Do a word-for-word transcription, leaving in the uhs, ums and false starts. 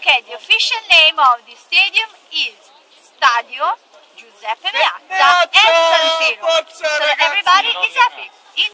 Okay, the official name of the stadium is Stadio Giuseppe Meazza and San Siro. So that everybody is happy.